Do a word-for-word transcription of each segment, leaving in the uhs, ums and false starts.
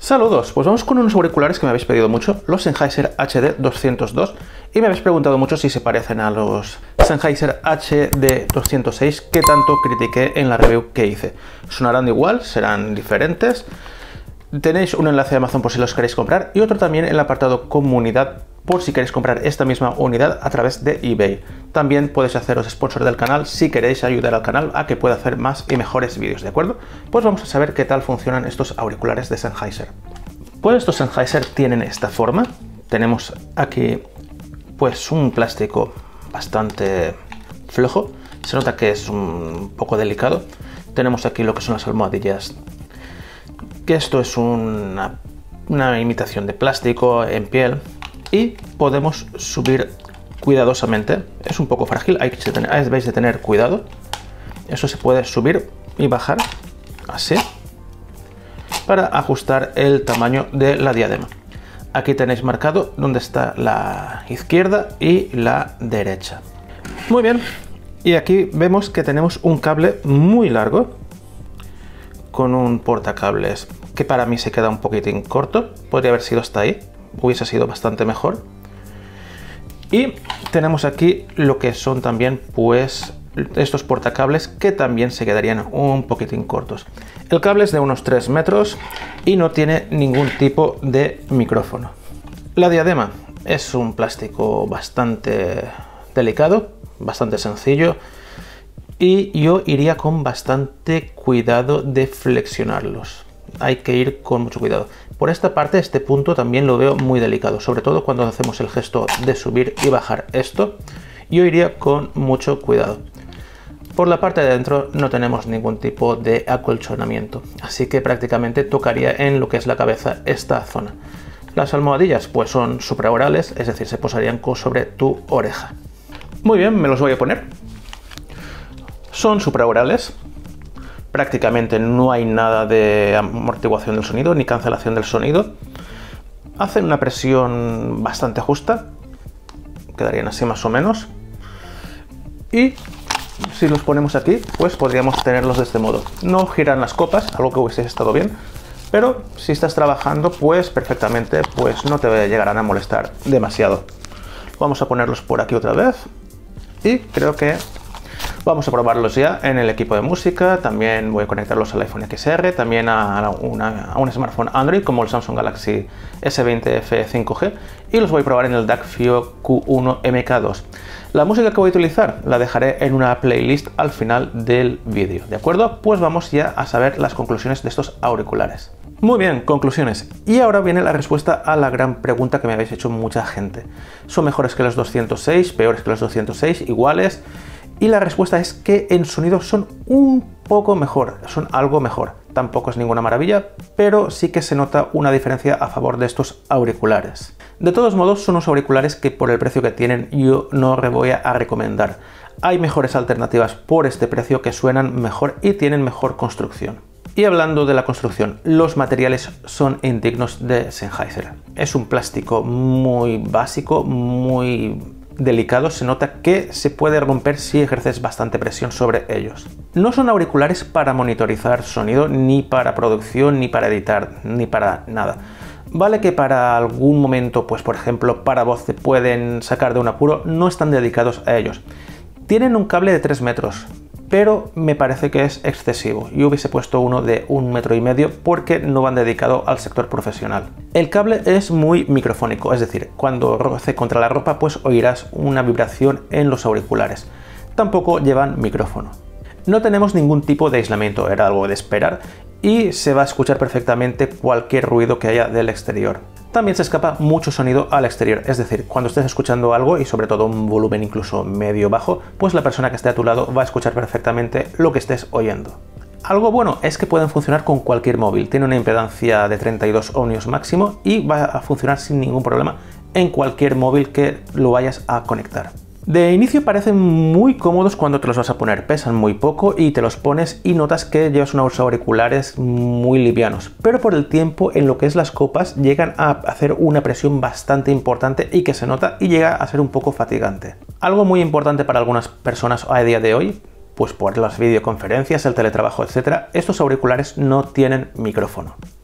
Saludos, pues vamos con unos auriculares que me habéis pedido mucho, los Sennheiser H D doscientos dos, y me habéis preguntado mucho si se parecen a los Sennheiser H D doscientos seis que tanto critiqué en la review que hice. Sonarán igual, serán diferentes. Tenéis un enlace de Amazon por si los queréis comprar y otro también en el apartado comunidad por si queréis comprar esta misma unidad a través de eBay. También podéis haceros sponsor del canal si queréis ayudar al canal a que pueda hacer más y mejores vídeos, ¿de acuerdo? Pues vamos a saber qué tal funcionan estos auriculares de Sennheiser. Pues estos Sennheiser tienen esta forma. Tenemos aquí pues un plástico bastante flojo. Se nota que es un poco delicado. Tenemos aquí lo que son las almohadillas, que esto es una, una imitación de plástico en piel. Y podemos subir cuidadosamente. Es un poco frágil, hay que tener, debéis de tener cuidado. Eso se puede subir y bajar así para ajustar el tamaño de la diadema. Aquí tenéis marcado dónde está la izquierda y la derecha. Muy bien, y aquí vemos que tenemos un cable muy largo con un portacables que para mí se queda un poquitín corto. Podría haber sido hasta ahí, hubiese sido bastante mejor. Y tenemos aquí lo que son también pues estos portacables que también se quedarían un poquitín cortos. El cable es de unos tres metros y no tiene ningún tipo de micrófono. La diadema es un plástico bastante delicado, bastante sencillo, y yo iría con bastante cuidado de flexionarlos. Hay que ir con mucho cuidado. Por esta parte, este punto también lo veo muy delicado, sobre todo cuando hacemos el gesto de subir y bajar esto. Yo iría con mucho cuidado. Por la parte de dentro no tenemos ningún tipo de acolchonamiento, así que prácticamente tocaría en lo que es la cabeza esta zona. Las almohadillas pues son supraorales, es decir, se posarían sobre tu oreja. Muy bien, me los voy a poner. Son supraorales. Prácticamente no hay nada de amortiguación del sonido ni cancelación del sonido. Hacen una presión bastante justa. Quedarían así más o menos. Y si los ponemos aquí, pues podríamos tenerlos de este modo. No giran las copas, algo que hubiese estado bien. Pero si estás trabajando, pues perfectamente, pues no te llegarán a molestar demasiado. Vamos a ponerlos por aquí otra vez. Y creo que vamos a probarlos ya en el equipo de música. También voy a conectarlos al iPhone X R, también a, una, a un smartphone Android como el Samsung Galaxy S veinte F cinco G, y los voy a probar en el D A C FIO Q uno M K dos. La música que voy a utilizar la dejaré en una playlist al final del vídeo, ¿de acuerdo? Pues vamos ya a saber las conclusiones de estos auriculares. Muy bien, conclusiones. Y ahora viene la respuesta a la gran pregunta que me habéis hecho mucha gente. ¿Son mejores que los doscientos seis, peores que los doscientos seis, iguales? Y la respuesta es que en sonido son un poco mejor, son algo mejor. Tampoco es ninguna maravilla, pero sí que se nota una diferencia a favor de estos auriculares. De todos modos, son unos auriculares que por el precio que tienen yo no voy a recomendar. Hay mejores alternativas por este precio que suenan mejor y tienen mejor construcción. Y hablando de la construcción, los materiales son indignos de Sennheiser. Es un plástico muy básico, muy delicado, se nota que se puede romper si ejerces bastante presión sobre ellos. No son auriculares para monitorizar sonido, ni para producción, ni para editar, ni para nada. Vale que para algún momento, pues por ejemplo para voz te pueden sacar de un apuro, no están dedicados a ellos. Tienen un cable de tres metros, pero me parece que es excesivo. Yo hubiese puesto uno de un metro y medio porque no van dedicado al sector profesional. El cable es muy microfónico, es decir, cuando roce contra la ropa pues oirás una vibración en los auriculares. Tampoco llevan micrófono. No tenemos ningún tipo de aislamiento, era algo de esperar, y se va a escuchar perfectamente cualquier ruido que haya del exterior. También se escapa mucho sonido al exterior, es decir, cuando estés escuchando algo y sobre todo un volumen incluso medio bajo, pues la persona que esté a tu lado va a escuchar perfectamente lo que estés oyendo. Algo bueno es que pueden funcionar con cualquier móvil, tiene una impedancia de treinta y dos ohmios máximo y va a funcionar sin ningún problema en cualquier móvil que lo vayas a conectar. De inicio parecen muy cómodos cuando te los vas a poner, pesan muy poco y te los pones y notas que llevas unos auriculares muy livianos, pero por el tiempo en lo que es las copas llegan a hacer una presión bastante importante y que se nota y llega a ser un poco fatigante. Algo muy importante para algunas personas a día de hoy, pues por las videoconferencias, el teletrabajo, etcétera, estos auriculares no tienen micrófono.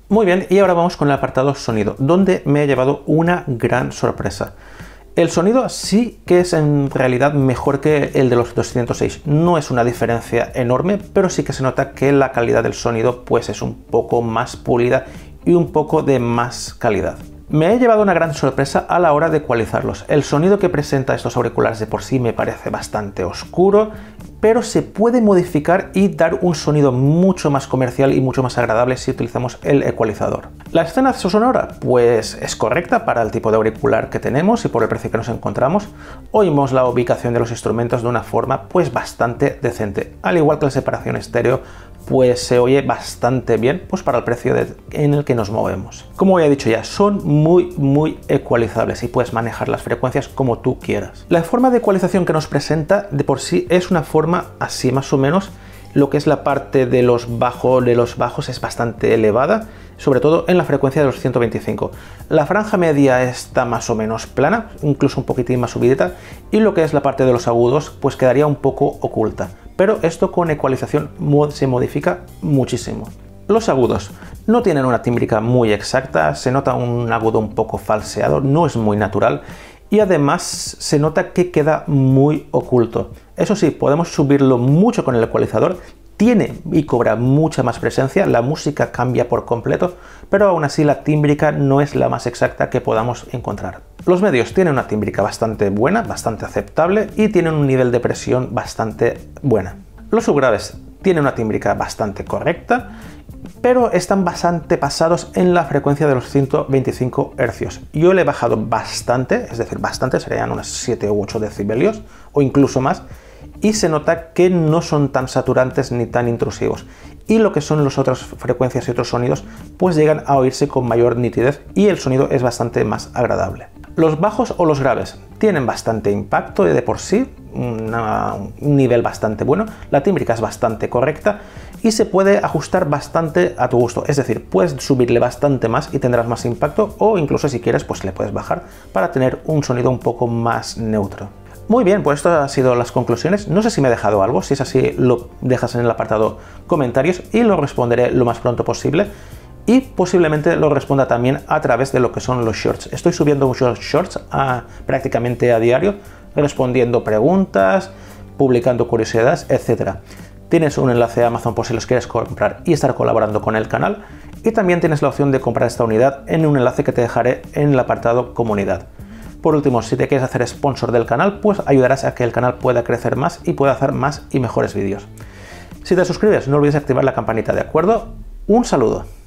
Muy bien, y ahora vamos con el apartado sonido, donde me he llevado una gran sorpresa. El sonido sí que es en realidad mejor que el de los doscientos seis. No es una diferencia enorme, pero sí que se nota que la calidad del sonido pues es un poco más pulida y un poco de más calidad. Me he llevado una gran sorpresa a la hora de ecualizarlos. El sonido que presenta estos auriculares de por sí me parece bastante oscuro, pero se puede modificar y dar un sonido mucho más comercial y mucho más agradable si utilizamos el ecualizador. ¿La escena sonora? Pues es correcta para el tipo de auricular que tenemos y por el precio que nos encontramos. Oímos la ubicación de los instrumentos de una forma pues bastante decente, al igual que la separación estéreo pues se oye bastante bien pues para el precio de, en el que nos movemos. Como ya he dicho ya, son muy muy ecualizables y puedes manejar las frecuencias como tú quieras. La forma de ecualización que nos presenta de por sí es una forma así más o menos. Lo que es la parte de los, bajo, de los bajos es bastante elevada, sobre todo en la frecuencia de los ciento veinticinco. La franja media está más o menos plana, incluso un poquitín más subidita, y lo que es la parte de los agudos pues quedaría un poco oculta. Pero esto con ecualización se modifica muchísimo. Los agudos no tienen una tímbrica muy exacta, se nota un agudo un poco falseado, no es muy natural. Y además se nota que queda muy oculto. Eso sí, podemos subirlo mucho con el ecualizador, tiene y cobra mucha más presencia, la música cambia por completo, pero aún así la tímbrica no es la más exacta que podamos encontrar. Los medios tienen una tímbrica bastante buena, bastante aceptable y tienen un nivel de presión bastante buena. Los subgraves tienen una tímbrica bastante correcta, pero están bastante pasados en la frecuencia de los ciento veinticinco hercios. Yo le he bajado bastante, es decir, bastante, serían unos siete u ocho decibelios o incluso más, y se nota que no son tan saturantes ni tan intrusivos. Y lo que son las otras frecuencias y otros sonidos, pues llegan a oírse con mayor nitidez y el sonido es bastante más agradable. Los bajos o los graves tienen bastante impacto de por sí, una, un nivel bastante bueno, la tímbrica es bastante correcta y se puede ajustar bastante a tu gusto, es decir, puedes subirle bastante más y tendrás más impacto, o incluso si quieres pues le puedes bajar para tener un sonido un poco más neutro. Muy bien, pues estas han sido las conclusiones. No sé si me he dejado algo, si es así lo dejas en el apartado comentarios y lo responderé lo más pronto posible. Y posiblemente lo responda también a través de lo que son los shorts. Estoy subiendo muchos shorts a, prácticamente a diario, respondiendo preguntas, publicando curiosidades, etcétera. Tienes un enlace a Amazon por si los quieres comprar y estar colaborando con el canal. Y también tienes la opción de comprar esta unidad en un enlace que te dejaré en el apartado comunidad. Por último, si te quieres hacer sponsor del canal, pues ayudarás a que el canal pueda crecer más y pueda hacer más y mejores vídeos. Si te suscribes, no olvides activar la campanita, ¿de acuerdo? Un saludo.